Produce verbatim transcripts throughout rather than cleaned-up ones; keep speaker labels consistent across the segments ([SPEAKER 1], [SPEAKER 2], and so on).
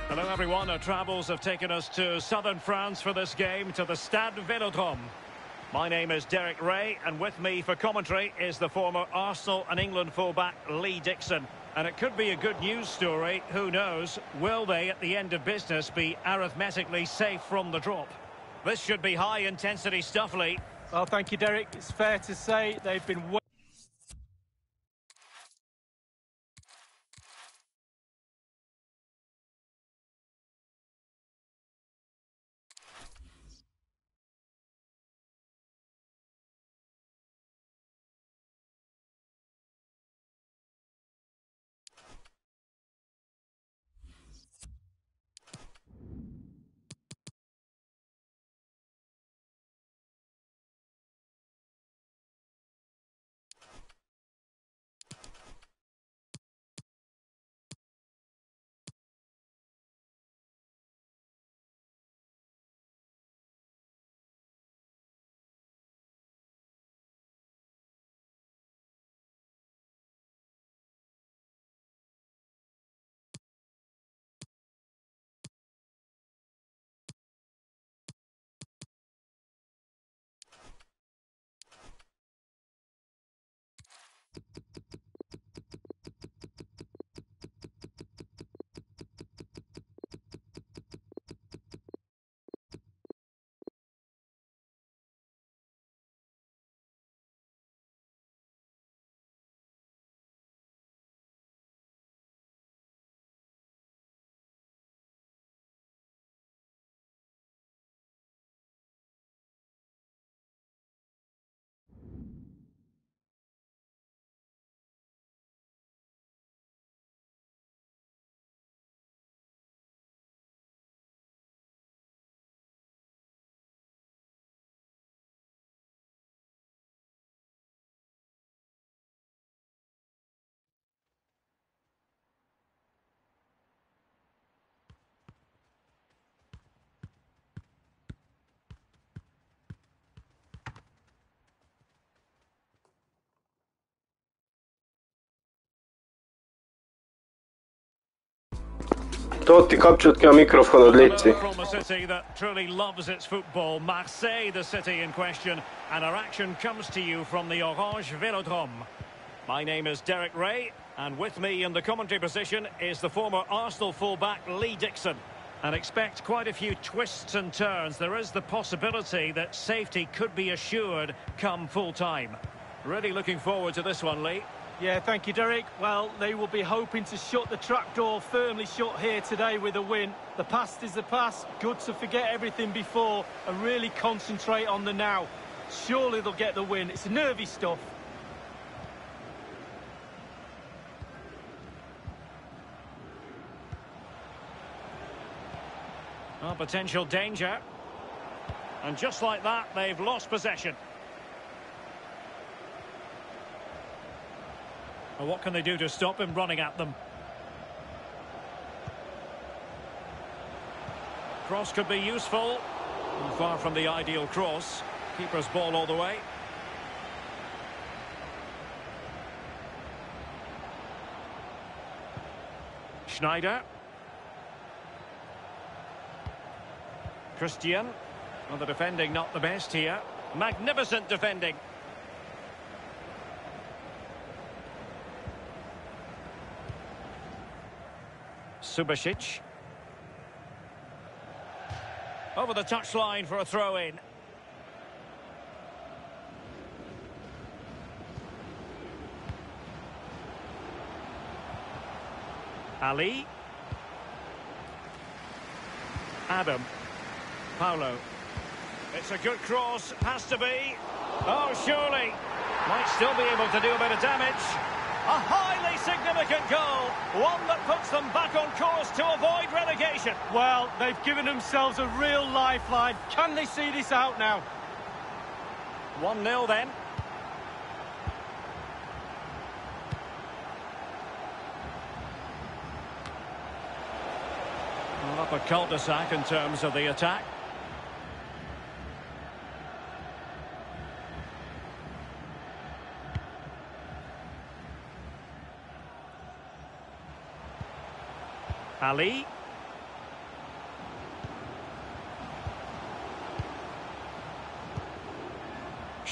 [SPEAKER 1] Hello everyone, our travels have taken us to southern France for this game, to the Stade Vélodrome. My name is Derek Ray, and with me for commentary is the former Arsenal and England fullback Lee Dixon. And it could be a good news story, who knows? Will they, at the end of business, be arithmetically safe from the drop? This should be high-intensity stuff, Lee.
[SPEAKER 2] Well, thank you, Derek. It's fair to say they've been...
[SPEAKER 3] Totti, kapcsolt ki a mikrofonod, létszi.
[SPEAKER 1] From a city that truly loves its football, Marseille, the city in question, and our action comes to you from the Orange Vélodrome. My name is Derek Ray, and with me in the commentary position is the former Arsenal fullback Lee Dixon. And expect quite a few twists and turns. There is the possibility that safety could be assured come full time. Really looking forward to this one, Lee.
[SPEAKER 2] Yeah, thank you, Derek. Well, they will be hoping to shut the trapdoor firmly shut here today with a win. The past is the past. Good to forget everything before and really concentrate on the now. Surely they'll get the win. It's nervy stuff.
[SPEAKER 1] Oh, potential danger. And just like that, they've lost possession. Well, what can they do to stop him running at them? Cross could be useful. Far from the ideal cross. Keeper's ball all the way. Schneider. Christian. Well, the defending not the best here. Magnificent defending. Subasic. Over the touchline for a throw-in. Ali. Adam. Paulo. It's a good cross, has to be. Oh, surely. Might still be able to do a bit of damage. A highly significant goal, one that puts them back on course to avoid relegation.
[SPEAKER 2] Well, they've given themselves a real lifeline. Can they see this out now?
[SPEAKER 1] one nil then. Well, up a cul-de-sac in terms of the attack. Ali.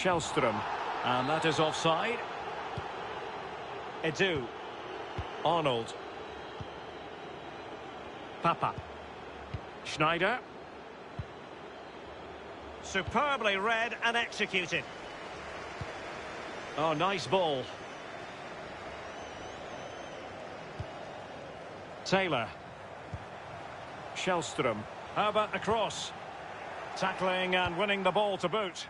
[SPEAKER 1] Shellstrom. And that is offside. Edu. Arnold. Papa. Schneider. Superbly read and executed. Oh, nice ball. Taylor. Shellstrom. How about the cross? Tackling and winning the ball to boot.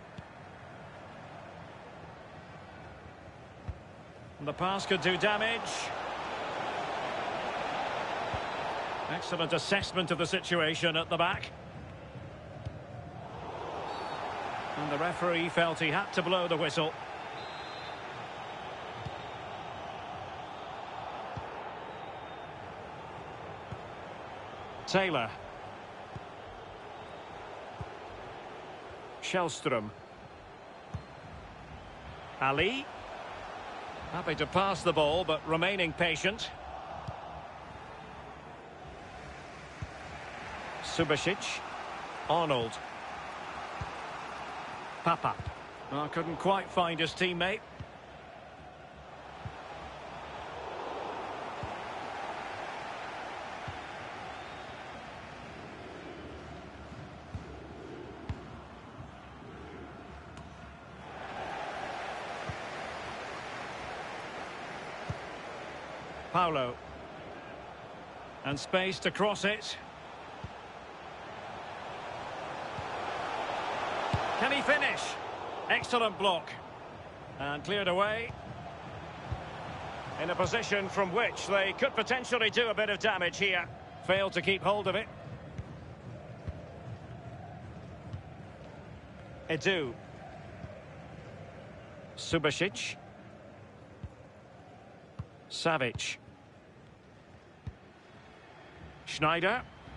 [SPEAKER 1] The pass could do damage. Excellent assessment of the situation at the back. And the referee felt he had to blow the whistle. Taylor. Shellstrom. Ali. Happy to pass the ball, but remaining patient. Subasic. Arnold. Papa. Oh, couldn't quite find his teammate. Paulo. And space to cross it. Can he finish? Excellent block. And cleared away. In a position from which they could potentially do a bit of damage here. Failed to keep hold of it. Edu. Subasic. Savic. Schneider.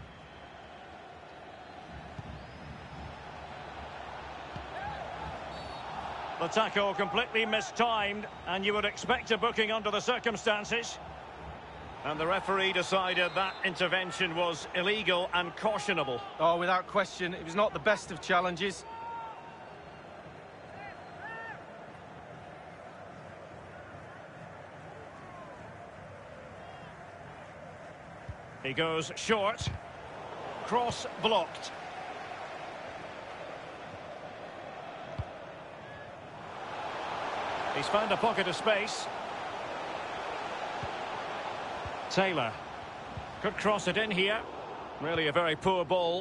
[SPEAKER 1] The tackle completely mistimed, and you would expect a booking under the circumstances. And the referee decided that intervention was illegal and cautionable.
[SPEAKER 2] Oh, without question, it was not the best of challenges.
[SPEAKER 1] He goes short. Cross blocked. He's found a pocket of space. Taylor. Could cross it in here. Really a very poor ball.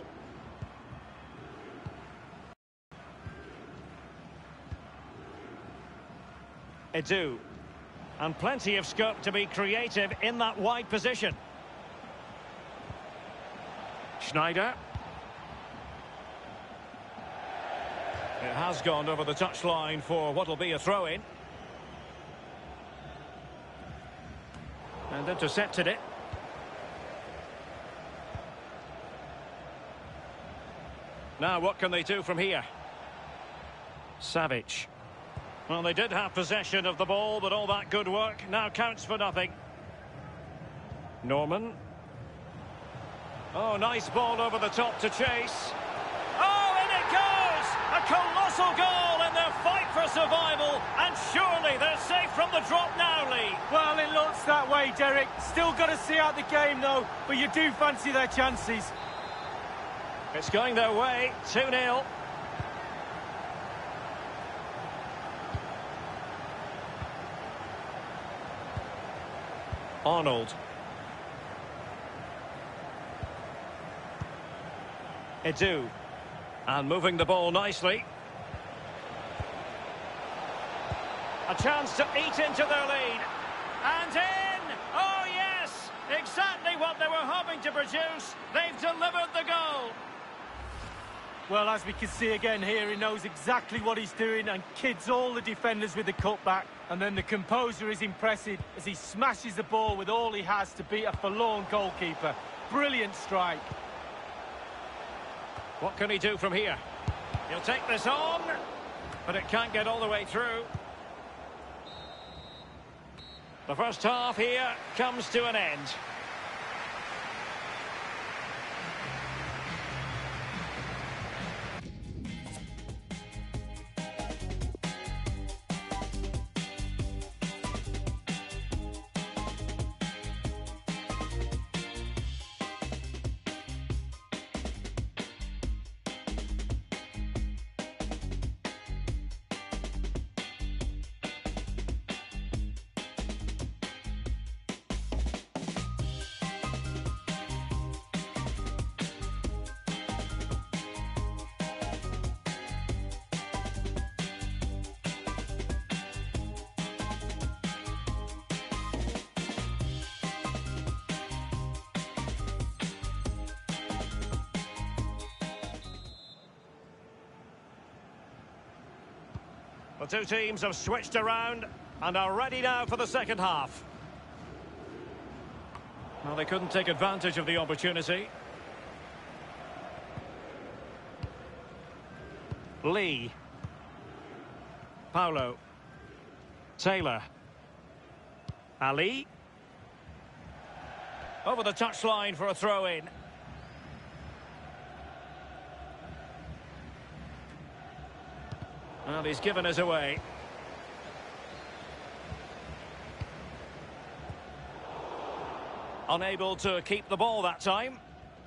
[SPEAKER 1] Edu. And plenty of scope to be creative in that wide position. Schneider. It has gone over the touchline for what will be a throw-in. And intercepted it. Now what can they do from here? Savic. Well, they did have possession of the ball, but all that good work now counts for nothing. Norman. Oh, nice ball over the top to chase. Oh, in it goes! A colossal goal in their fight for survival, and surely they're safe from the drop now, Lee.
[SPEAKER 2] Well, it looks that way, Derek. Still got to see out the game, though, but you do fancy their chances.
[SPEAKER 1] It's going their way, two nil. Arnold. Edu. And moving the ball nicely. A chance to eat into their lead. And in! Oh, yes! Exactly what they were hoping to produce. They've delivered the goal.
[SPEAKER 2] Well, as we can see again here, he knows exactly what he's doing and kids all the defenders with the cutback. And then the composure is impressive as he smashes the ball with all he has to beat a forlorn goalkeeper. Brilliant strike.
[SPEAKER 1] What can he do from here? He'll take this on, but it can't get all the way through. The first half here comes to an end. The two teams have switched around and are ready now for the second half. Well, they couldn't take advantage of the opportunity. Lee. Paulo. Taylor. Ali. Over the touchline for a throw-in. And he's given us away. Unable to keep the ball that time.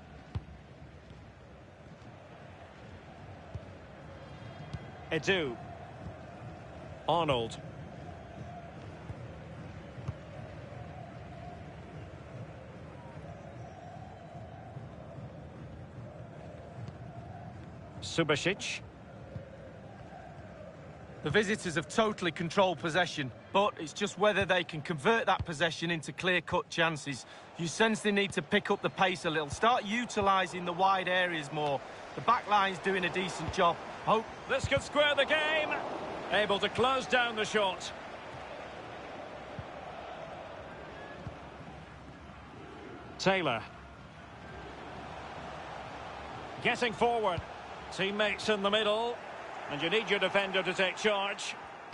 [SPEAKER 1] Edu. Arnold. Subasic.
[SPEAKER 2] The visitors have totally controlled possession, but it's just whether they can convert that possession into clear-cut chances. You sense they need to pick up the pace a little, start utilising the wide areas more. The back line's doing a decent job. Hope
[SPEAKER 1] this could square the game. Able to close down the shot. Taylor. Getting forward. Teammates in the middle. And you need your defender to take charge.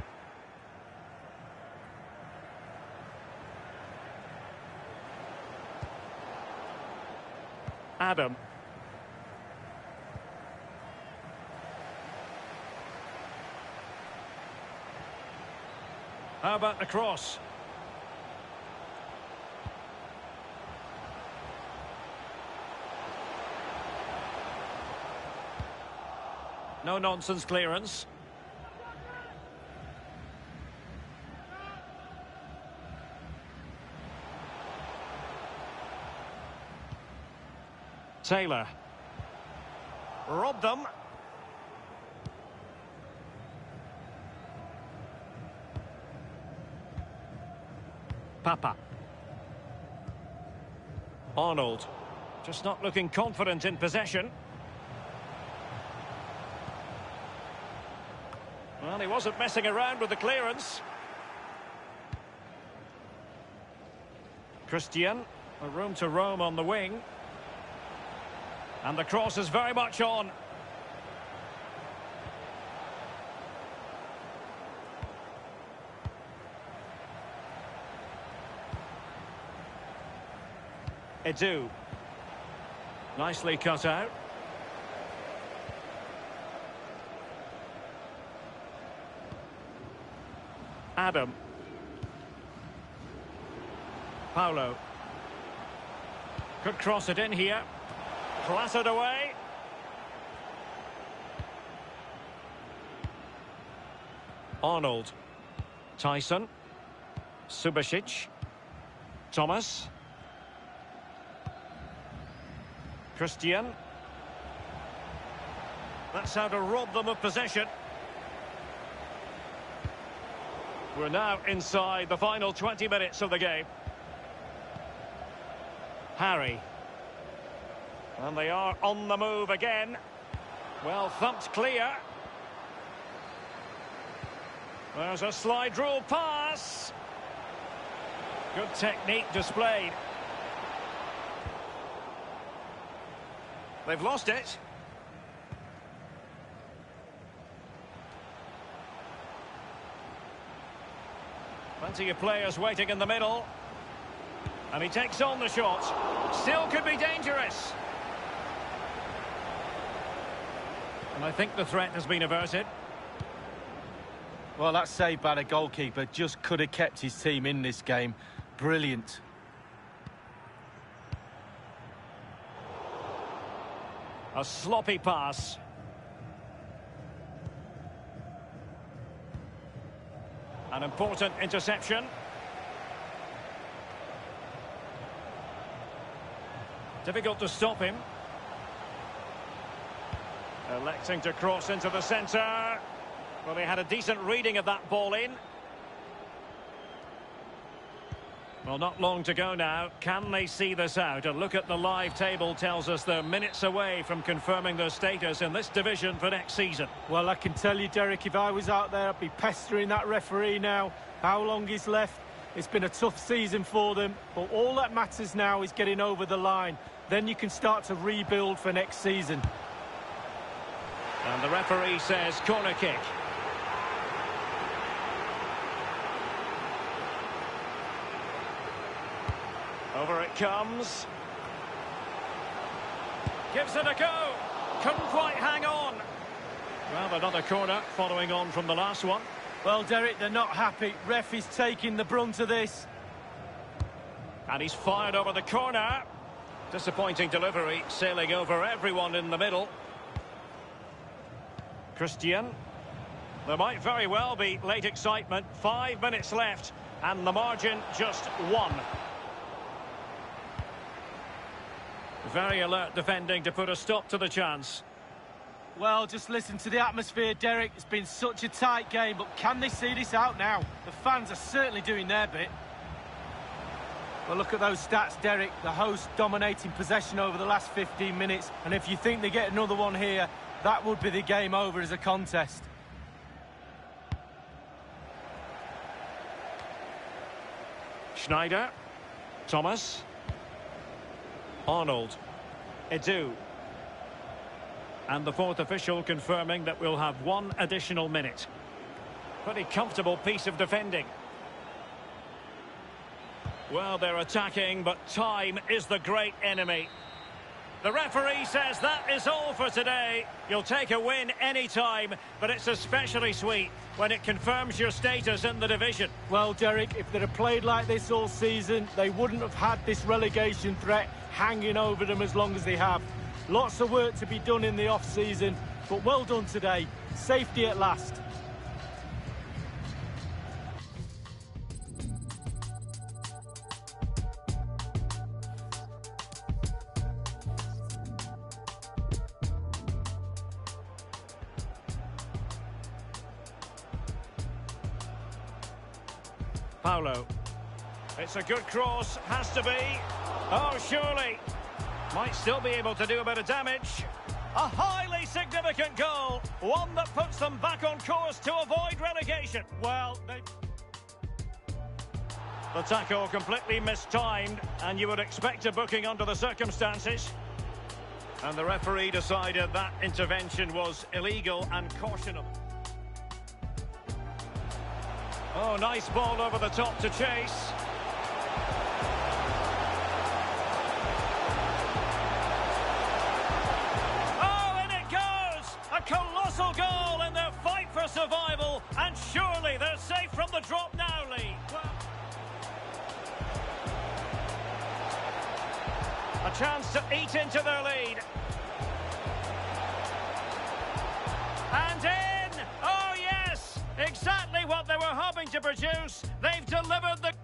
[SPEAKER 1] Adam. How about the cross? No-nonsense clearance. Taylor. Robbed them. Papa. Arnold. Just not looking confident in possession. Well, he wasn't messing around with the clearance. Christian, a room to roam on the wing. And the cross is very much on. Edu. Nicely cut out. Adam. Paulo. Could cross it in here. Clattered away. Arnold. Tyson. Subasic. Thomas. Christian. That's how to rob them of possession. We're now inside the final twenty minutes of the game. Harry. And they are on the move again. Well thumped clear. There's a slide rule pass. Good technique displayed. They've lost it. Plenty of players waiting in the middle. And he takes on the shot. Still could be dangerous. And I think the threat has been averted.
[SPEAKER 2] Well, that save by the goalkeeper just could have kept his team in this game. Brilliant.
[SPEAKER 1] A sloppy pass. An important interception. Difficult to stop him. Electing to cross into the centre. Well, he had a decent reading of that ball in. Well, not long to go now. Can they see this out? A look at the live table tells us they're minutes away from confirming their status in this division for next season.
[SPEAKER 2] Well, I can tell you, Derek, if I was out there, I'd be pestering that referee now. How long is left? It's been a tough season for them, but all that matters now is getting over the line. Then you can start to rebuild for next season.
[SPEAKER 1] And the referee says corner kick. Over it comes. Gives it a go. Couldn't quite hang on. Well, another corner following on from the last one.
[SPEAKER 2] Well, Derek, they're not happy. Ref is taking the brunt of this.
[SPEAKER 1] And he's fired over the corner. Disappointing delivery, sailing over everyone in the middle. Christian. There might very well be late excitement. Five minutes left, and the margin just one. Very alert defending to put a stop to the chance.
[SPEAKER 2] Well, just listen to the atmosphere, Derek. It's been such a tight game, but can they see this out now? The fans are certainly doing their bit. Well, look at those stats, Derek. The host dominating possession over the last fifteen minutes. And if you think they get another one here, that would be the game over as a contest.
[SPEAKER 1] Schneider. Thomas. Arnold. Edu. And the fourth official confirming that we'll have one additional minute. Pretty comfortable piece of defending. Well, they're attacking, but time is the great enemy. The referee says that is all for today. You'll take a win any time, but it's especially sweet when it confirms your status in the division.
[SPEAKER 2] Well, Derek, if they'd have played like this all season, they wouldn't have had this relegation threat hanging over them as long as they have. Lots of work to be done in the off-season, but well done today. Safety at last.
[SPEAKER 1] Paulo. It's a good cross, has to be. Oh, surely. Might still be able to do a bit of damage. A highly significant goal. One that puts them back on course to avoid relegation. Well, they... The tackle completely mistimed, and you would expect a booking under the circumstances. And the referee decided that intervention was illegal and cautionable. Oh, nice ball over the top to chase. Oh, in it goes! A colossal goal in their fight for survival, and surely they're safe from the drop now, Lee. Well, a chance to eat into their lead. And in! Oh, yes! Exactly what they were hoping to produce. They've delivered the...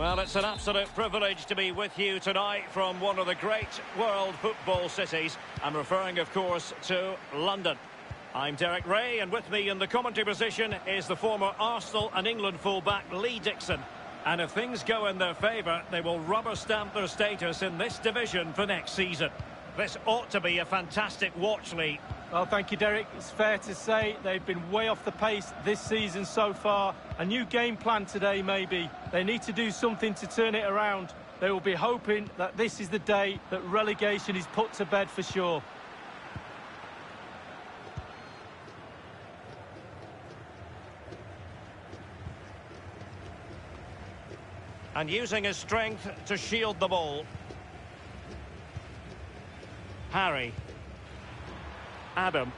[SPEAKER 1] Well, it's an absolute privilege to be with you tonight from one of the great world football cities. I'm referring, of course, to London. I'm Derek Ray, and with me in the commentary position is the former Arsenal and England fullback Lee Dixon. And if things go in their favour, they will rubber stamp their status in this division for next season. This ought to be a fantastic watch, Lee.
[SPEAKER 2] Well, thank you, Derek. It's fair to say they've been way off the pace this season so far. A new game plan today, maybe. They need to do something to turn it around. They will be hoping that this is the day that relegation is put to bed for sure.
[SPEAKER 1] And using his strength to shield the ball. Harry. Adam.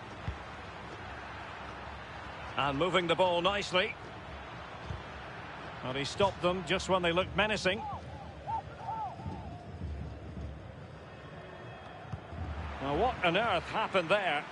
[SPEAKER 1] And moving the ball nicely. Well, he stopped them just when they looked menacing. Now, what on earth happened there?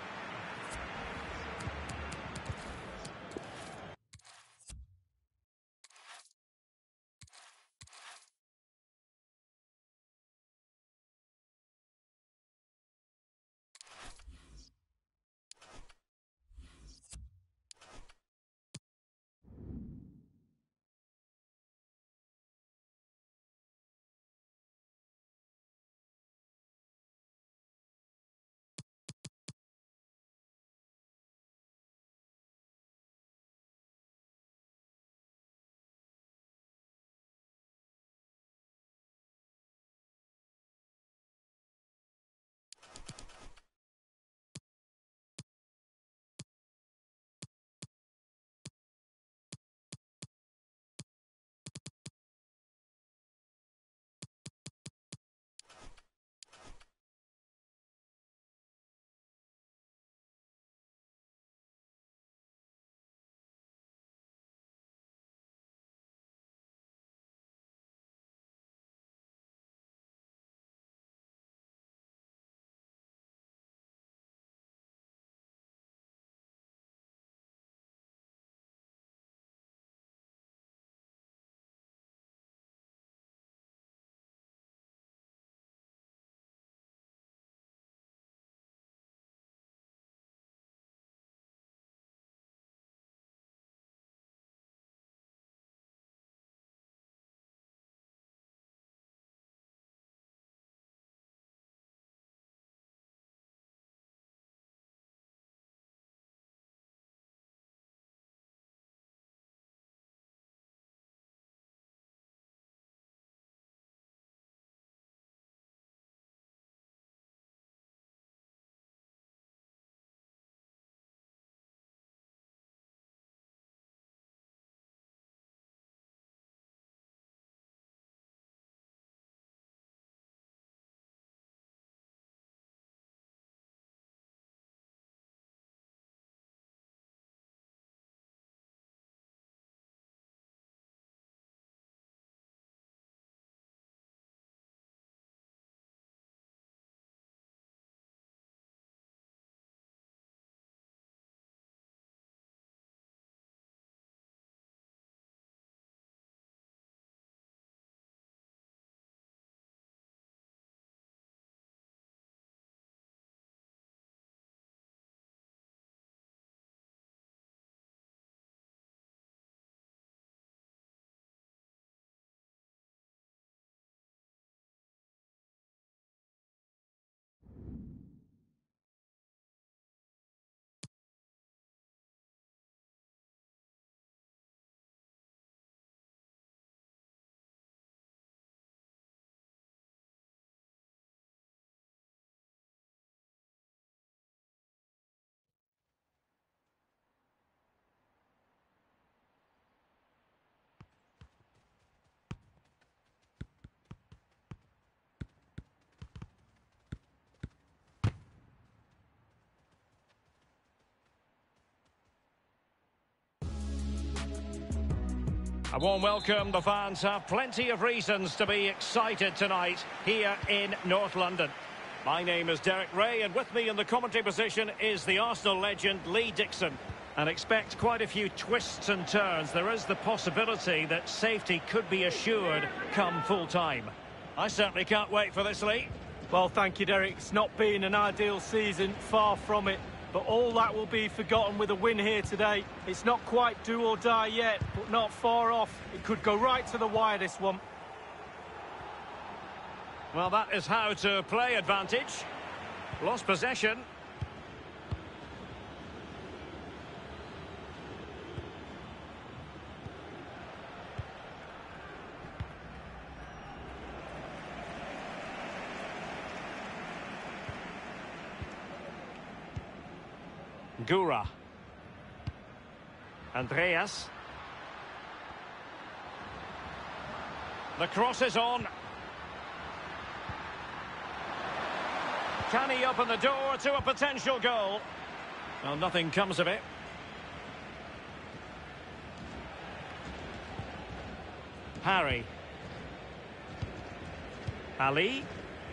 [SPEAKER 1] A warm welcome. The fans have plenty of reasons to be excited tonight here in North London. My name is Derek Ray, and with me in the commentary position is the Arsenal legend Lee Dixon. And expect quite a few twists and turns. There is the possibility that safety could be assured come full time. I certainly can't wait for this, Lee.
[SPEAKER 2] Well, thank you, Derek. It's not been an ideal season, far from it. But all that will be forgotten with a win here today. It's not quite do or die yet, but not far off. It could go right to the wire, this one.
[SPEAKER 1] Well, that is how to play advantage. Lost possession. Gura. Andreas. The cross is on. Can he open the door to a potential goal? Well, nothing comes of it. Harry. Ali.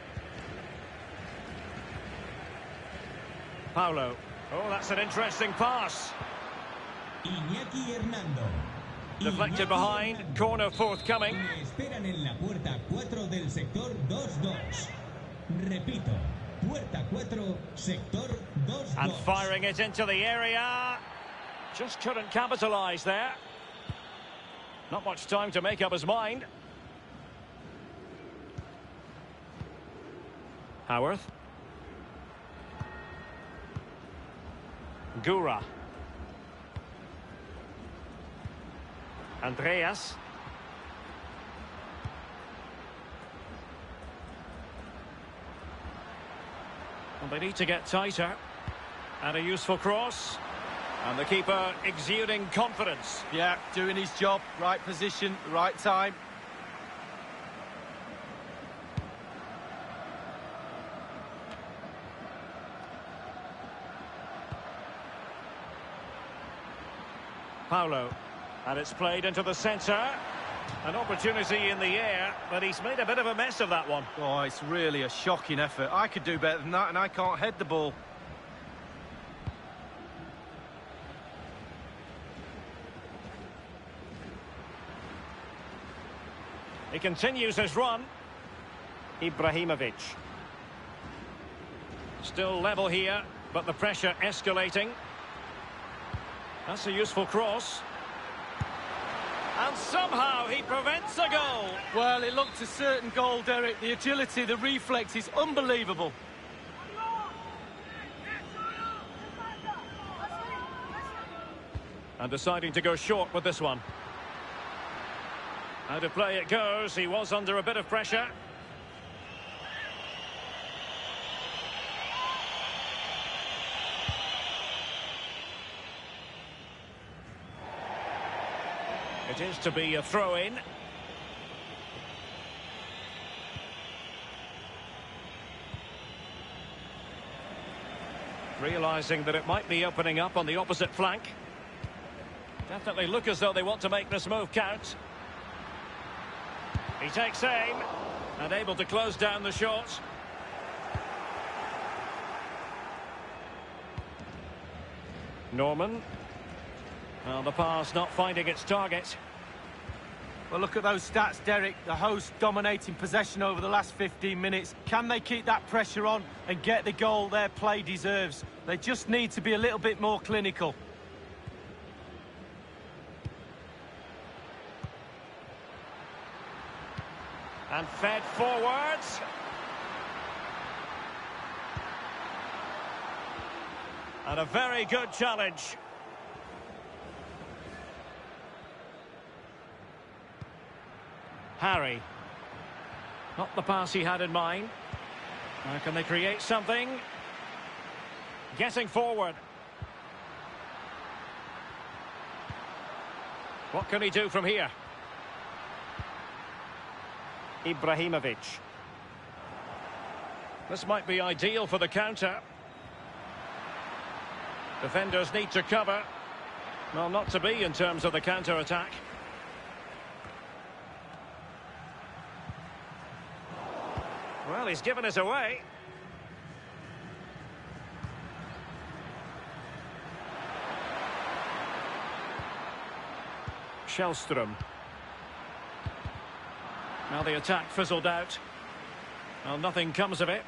[SPEAKER 1] Paulo. Oh, that's an interesting pass.
[SPEAKER 4] Iñaki Hernando.
[SPEAKER 1] Deflected behind, corner forthcoming.
[SPEAKER 4] Esperan en la puerta cuatro del sector dos dos. Repito, puerta cuatro, sector dos dos.
[SPEAKER 1] And firing it into the area. Just couldn't capitalise there. Not much time to make up his mind. Howarth. Gura. Andreas. And they need to get tighter. And a useful cross. And the keeper exuding confidence.
[SPEAKER 2] Yeah, doing his job. Right position, right time.
[SPEAKER 1] Paulo. And it's played into the centre. An opportunity in the air, but he's made a bit of a mess of that one.
[SPEAKER 2] Oh, it's really a shocking effort. I could do better than that, and I can't head the ball.
[SPEAKER 1] He continues his run. Ibrahimovic. Still level here, but the pressure escalating. That's a useful cross. And somehow he prevents a goal.
[SPEAKER 2] Well, it looked a certain goal, Derek. The agility, the reflex is unbelievable.
[SPEAKER 1] And deciding to go short with this one. Out of play it goes. He was under a bit of pressure. It is to be a throw-in. Realising that it might be opening up on the opposite flank. Definitely look as though they want to make this move count. He takes aim and able to close down the shot. Norman. Well, the pass not finding its target.
[SPEAKER 2] Well, look at those stats, Derek. The host dominating possession over the last fifteen minutes. Can they keep that pressure on and get the goal their play deserves? They just need to be a little bit more clinical.
[SPEAKER 1] And fed forwards. And a very good challenge. Harry. Not the pass he had in mind. Now can they create something? Getting forward. What can he do from here? Ibrahimovic. This might be ideal for the counter. Defenders need to cover. Well, not to be in terms of the counter-attack. Well, he's given us away. Shellstrom. Now the attack fizzled out. Well, nothing comes of it.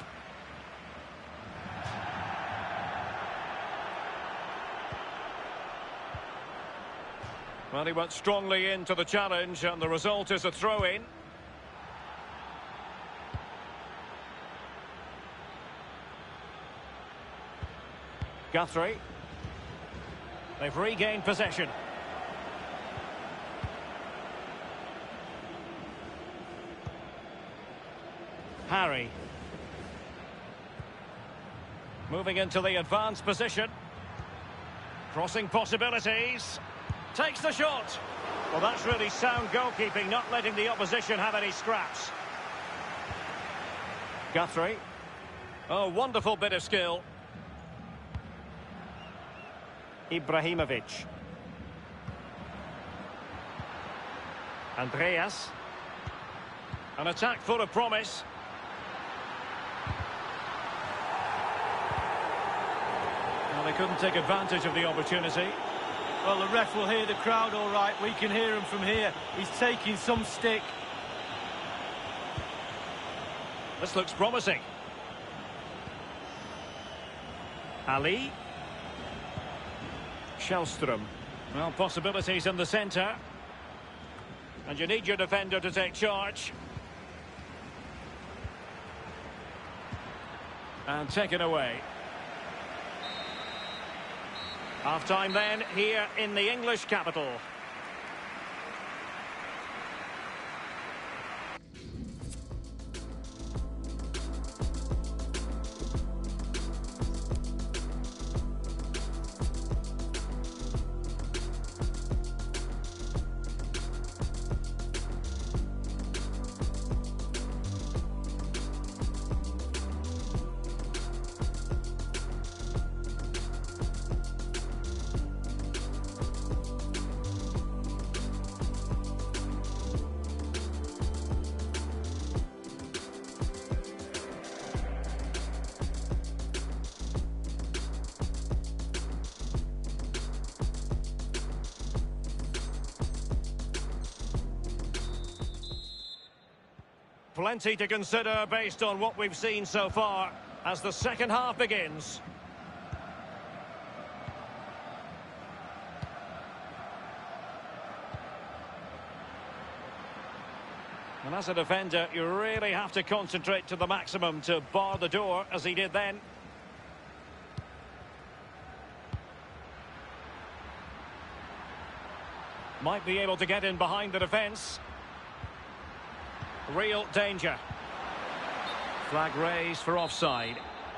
[SPEAKER 1] Well, he went strongly into the challenge, and the result is a throw-in. Guthrie. They've regained possession. Harry. Moving into the advanced position. Crossing possibilities. Takes the shot. Well, that's really sound goalkeeping, not letting the opposition have any scraps. Guthrie. Oh, wonderful bit of skill. Ibrahimovic. Andreas. An attack full of promise. Well, they couldn't take advantage of the opportunity.
[SPEAKER 2] Well, the ref will hear the crowd all right. We can hear him from here. He's taking some stick.
[SPEAKER 1] This looks promising. Ali. Shellstrom. Well, possibilities in the centre. And you need your defender to take charge. And taken away. Half-time then, here in the English capital. Plenty to consider based on what we've seen so far as the second half begins. And as a defender, you really have to concentrate to the maximum to bar the door, as he did then. Might be able to get in behind the defence. Real danger. Flag raised for offside.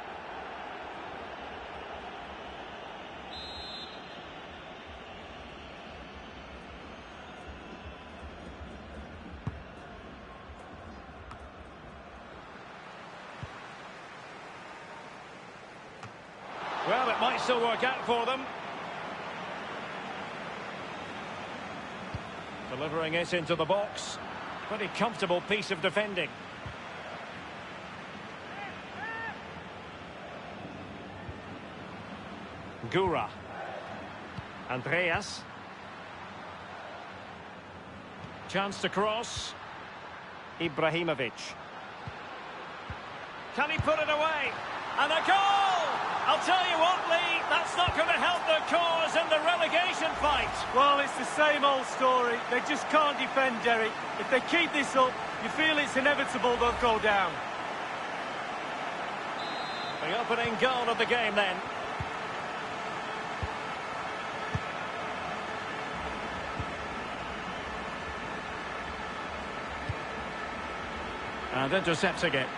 [SPEAKER 1] Well, it might still work out for them. Delivering it into the box. Pretty comfortable piece of defending. Gura. Andreas. Chance to cross. Ibrahimovic. Can he put it away? And a goal! I'll tell you what, Lee, that's not going to help their cause in the relegation fight.
[SPEAKER 2] Well, it's the same old story. They just can't defend, Derek. If they keep this up, you feel it's inevitable they'll go down.
[SPEAKER 1] The opening goal of the game then. And intercepting it.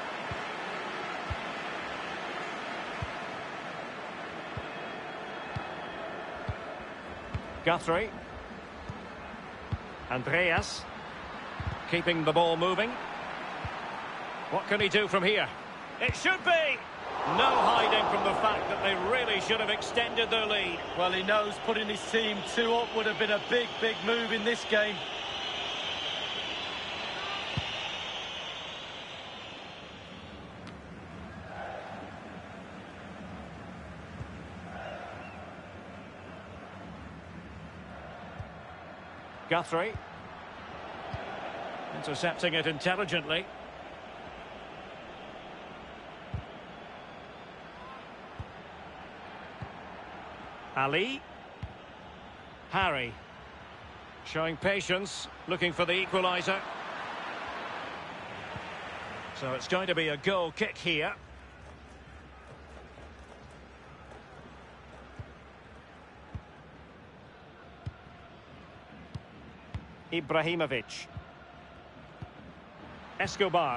[SPEAKER 1] Guthrie. Andreas. Keeping the ball moving. What can he do from here? It should be! No hiding from the fact that they really should have extended their lead.
[SPEAKER 2] Well, he knows putting his team two up would have been a big, big move in this game.
[SPEAKER 1] Guthrie. Intercepting it intelligently. Ali. Harry. Showing patience, looking for the equaliser. So it's going to be a goal kick here. Ibrahimovic. Escobar.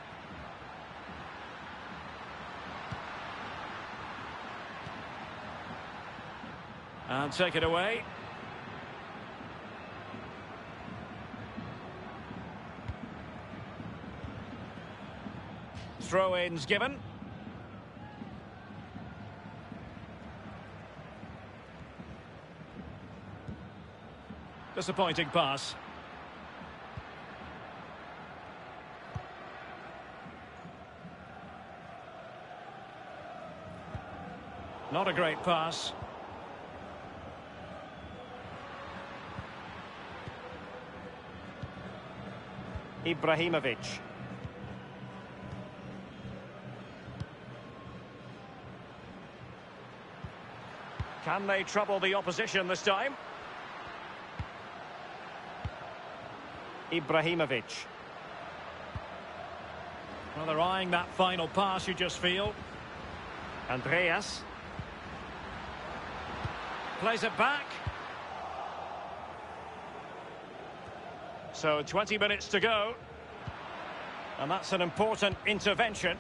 [SPEAKER 1] And take it away. Throw-ins given. Disappointing pass. Not a great pass. Ibrahimovic. Can they trouble the opposition this time? Ibrahimovic. Well, they're eyeing that final pass, you just feel. Andreas. Plays it back. So twenty minutes to go. And that's an important intervention.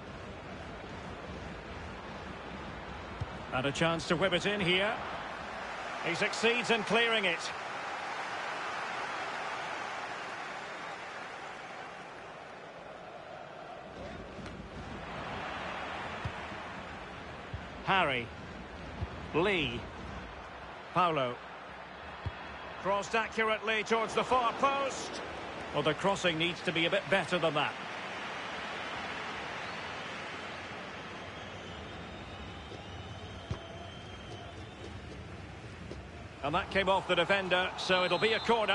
[SPEAKER 1] And a chance to whip it in here. He succeeds in clearing it. Harry. Lee. Paulo. Crossed accurately towards the far post. Well, the crossing needs to be a bit better than that. And that came off the defender, so it'll be a corner.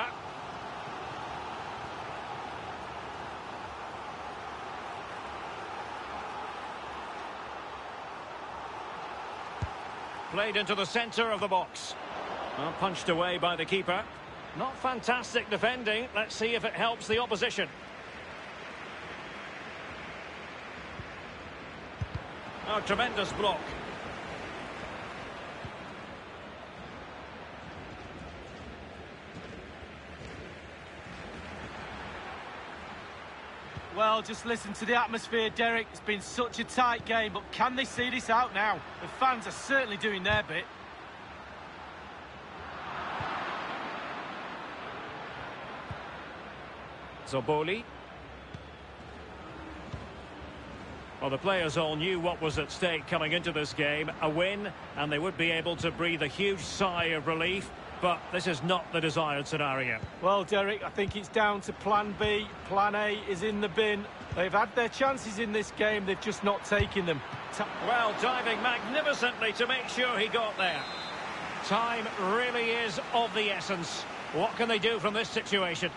[SPEAKER 1] Played into the centre of the box. Well, punched away by the keeper. Not fantastic defending. Let's see if it helps the opposition. Oh, tremendous block.
[SPEAKER 2] Well, just listen to the atmosphere, Derek. It's been such a tight game, but can they see this out now? The fans are certainly doing their bit.
[SPEAKER 1] Zoboli. Well, the players all knew what was at stake coming into this game. A win, and they would be able to breathe a huge sigh of relief. But this is not the desired scenario.
[SPEAKER 2] Well, Derek, I think it's down to plan B. Plan A is in the bin. They've had their chances in this game. They've just not taken them.
[SPEAKER 1] Well, diving magnificently to make sure he got there. Time really is of the essence. What can they do from this situation?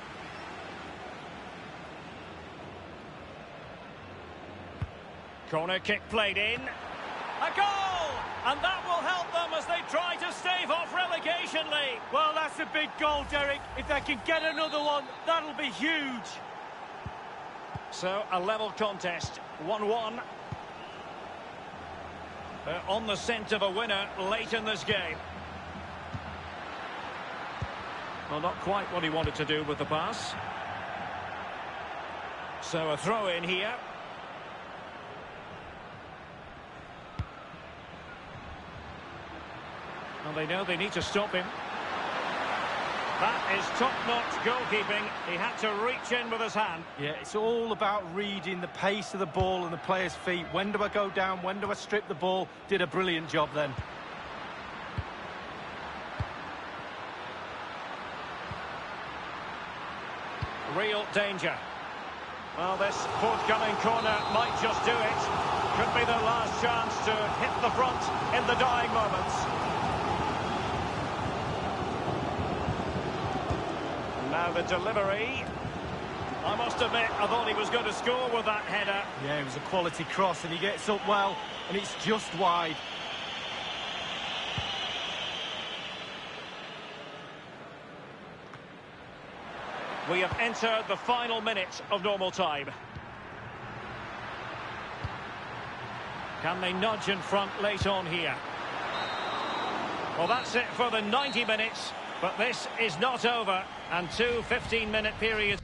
[SPEAKER 1] Corner kick played in. A goal! And that will help them as they try to stave off relegation, Lee.
[SPEAKER 2] Well, that's a big goal, Derek. If they can get another one, that'll be huge.
[SPEAKER 1] So, a level contest, one one. They're on the scent of a winner late in this game. Well, not quite what he wanted to do with the pass. So, a throw in here. Well, they know they need to stop him. That is top-notch goalkeeping. He had to reach in with his hand.
[SPEAKER 2] Yeah, it's all about reading the pace of the ball and the player's feet. When do I go down? When do I strip the ball? Did a brilliant job then.
[SPEAKER 1] Real danger. Well, this forthcoming corner might just do it. Could be their last chance to hit the front in the dying moments. Now the delivery. I must admit, I thought he was going to score with that header.
[SPEAKER 2] Yeah, it was a quality cross, and he gets up well, and it's just wide.
[SPEAKER 1] We have entered the final minute of normal time. Can they nudge in front late on here? Well, that's it for the ninety minutes, but this is not over, and two fifteen-minute periods.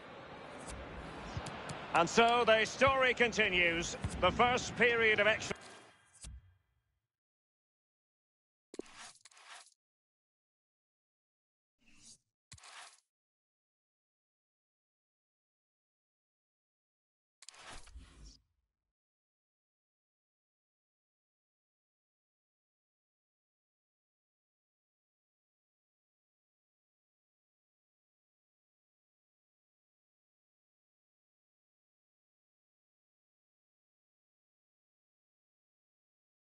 [SPEAKER 1] And so the story continues. The first period of extra...